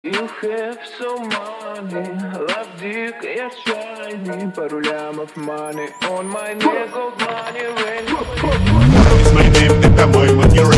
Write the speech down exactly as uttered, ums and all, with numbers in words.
You have so money, love dick, yes shiny, пару лямов money, on my neck gold money ring. It's my name, ты, по-моему, не